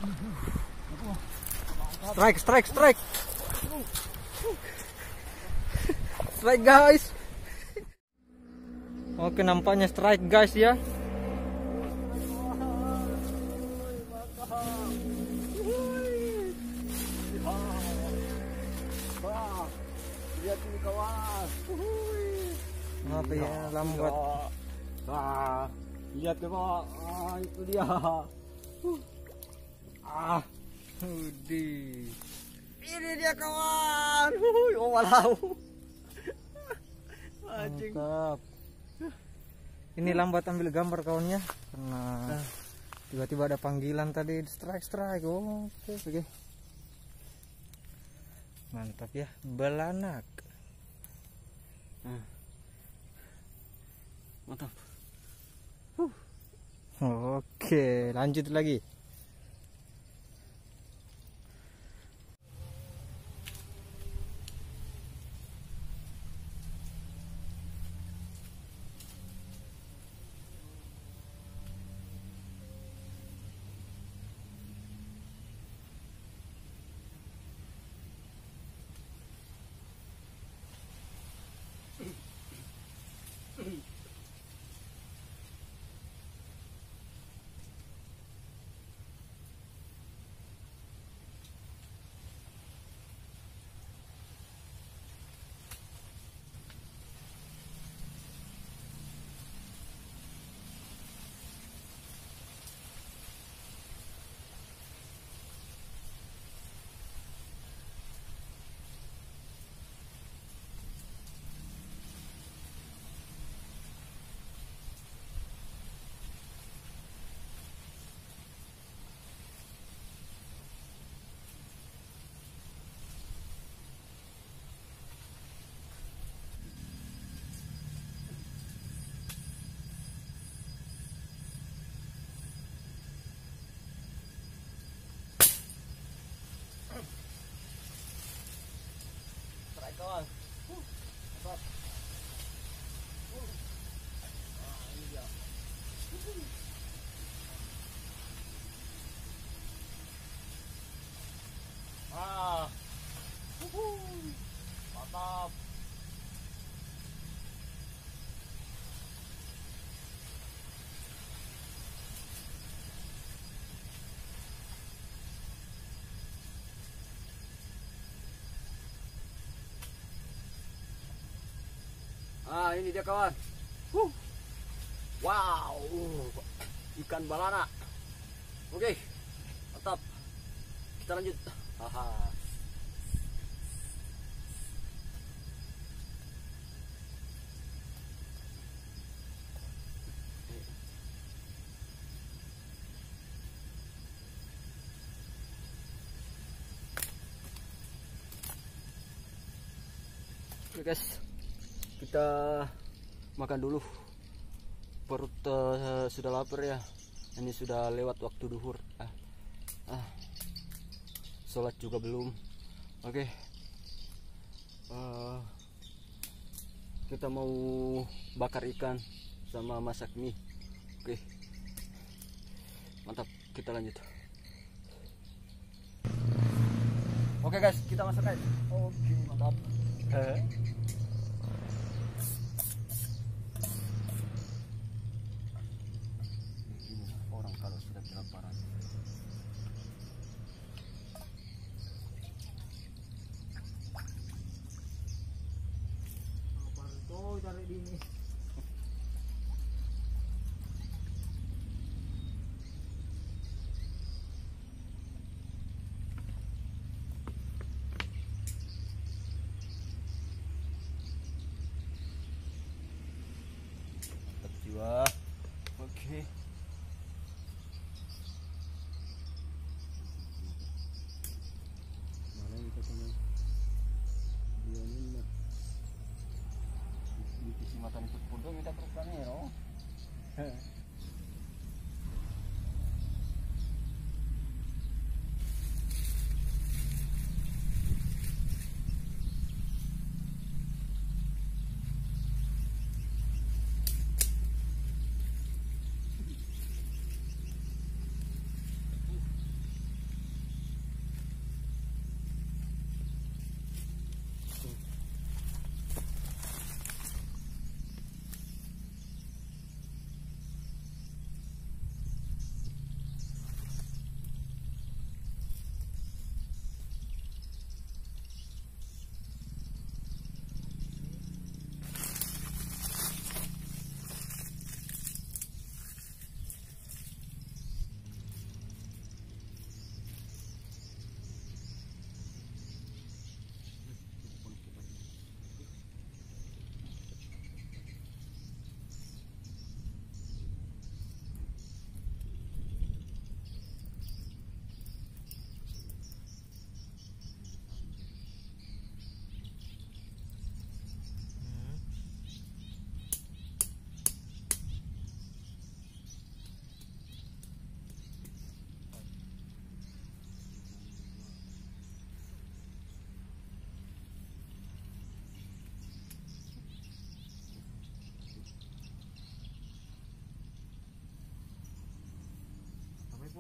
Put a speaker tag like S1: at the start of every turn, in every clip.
S1: Strike, strike, strike. Strike guys. Oke, nampaknya strike guys ya.
S2: Lihat ini kawan.
S1: Apa ya, lambat.
S2: Lihat kawan. Itu dia.
S1: Udih.
S2: Ini dia kawan. Oh walau. Anjing.
S1: Mantap. Ini lambat ambil gambar kawannya karena tiba-tiba ada panggilan tadi, strike strike. Oke, oke. Mantap ya, belanak.
S2: Mantap.
S1: Oke, lanjut lagi.
S2: Kawan. Ini dia. Mantap. Ini dia kawan. Wow, ikan balana. Oke, mantap. Kita lanjut.
S1: Oke guys,
S2: Kita makan dulu. Perut sudah lapar ya. Ini sudah lewat waktu duhur. Sholat juga belum. Oke. Kita mau bakar ikan sama masak mie. Oke. Mantap, kita lanjut. Oke guys, kita masak guys. Oke, mantap. Orang kalau sudah kelaparan.
S1: lapar tuh cari dini.
S2: Jiwa. Oke. Mana kita punya dia minyak di kesempatan itu pun kita perlukan ya no.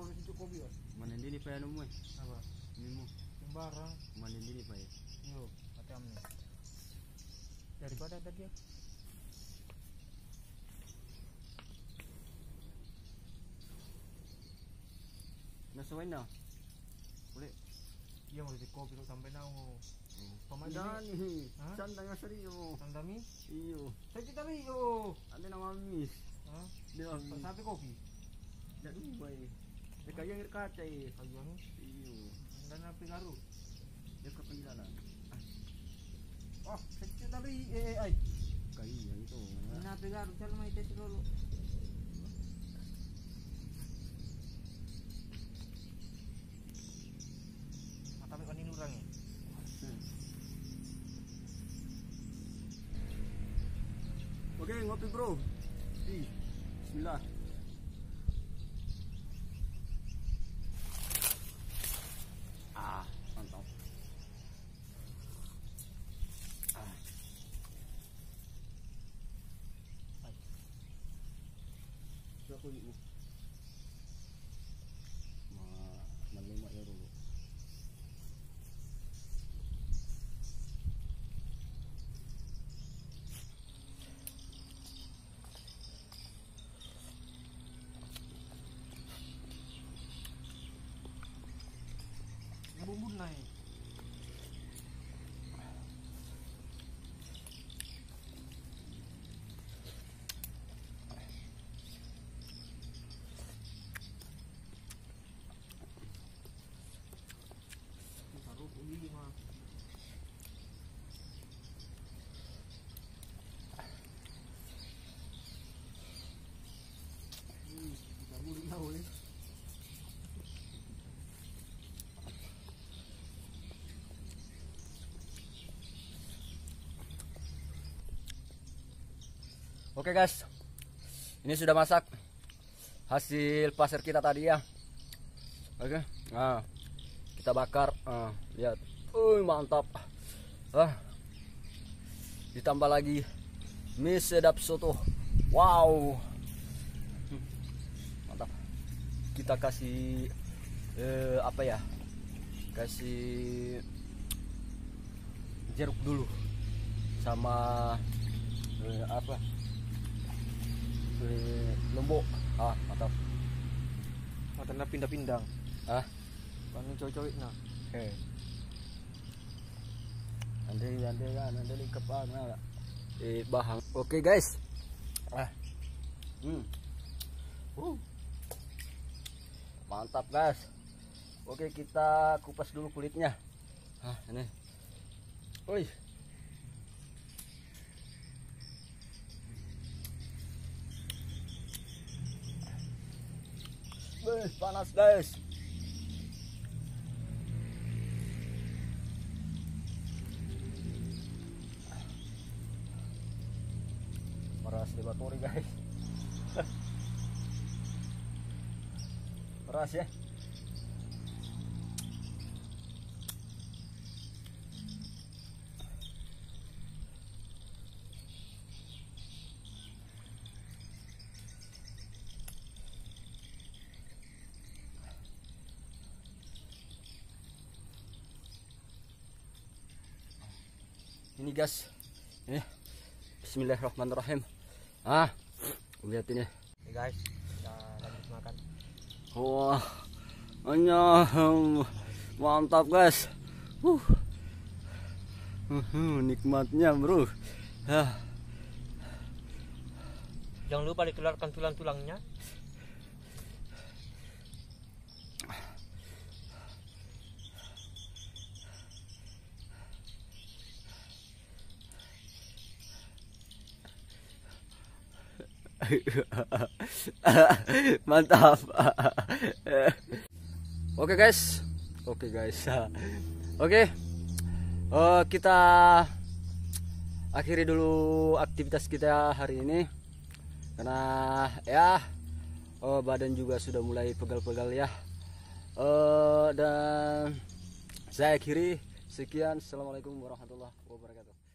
S1: kalau itu kopi ya.
S2: Mana ini pa ano mo eh?
S1: Apa?
S2: Ini mo.
S1: Sembarang.
S2: Mana ini pa eh?
S1: Yo, hati amne. Daripada tadi ya.
S2: Nasuway na. Uli.
S1: Iya mau di kopi lo sampai nau. Pemain
S2: Dani.
S1: Hah?
S2: Sanda nga sariyo.
S1: Sandami.
S2: Iyo.
S1: Saya kita li yo.
S2: Ande na mamis.
S1: Hah?
S2: Di na mamis.
S1: Sampai kopi.
S2: Dadu ba eh? Eh kaya ng irkata eh.
S1: Ayang.
S2: Iyo.
S1: Dan api garu.
S2: Yung kapanggilanan.
S1: Oh, saya kita li ay.
S2: Kaya ito.
S1: Dan api garu saya mai tes dulu. Mata kan ini orang ya.
S2: Oke, ngopi bro. Bismillah. Mantap. Berapa ibu? Malima euro.
S1: Bumbu naik. Taruh uli mah. Taruh uli mah boleh.
S2: Oke guys, ini sudah masak hasil pasir kita tadi ya. Oke, nah kita bakar, lihat, mantap. Ditambah lagi mie sedap soto, wow, mantap. Kita kasih apa ya? Kasih jeruk dulu sama apa? Lombok. Mantap.
S1: Matanya pindah-pindang. Paling cowok-cowok nah.
S2: Andai kepang bahang. Oke guys. Mantap guys. Oke, kita kupas dulu kulitnya. Ini. Woi. Panas guys. Peras di baturi guys. Peras ya. Ini guys, ini Bismillahirrahmanirrahim. Lihat ini.
S1: Oke guys, kita lanjut makan.
S2: Wah, mantap guys. Nikmatnya bro.
S1: Jangan lupa dikeluarkan tulang-tulangnya.
S2: Mantap. Oke guys. Oke, kita akhiri dulu aktivitas kita hari ini karena ya badan juga sudah mulai pegal-pegal ya. Dan saya akhiri, sekian, assalamualaikum warahmatullahi wabarakatuh.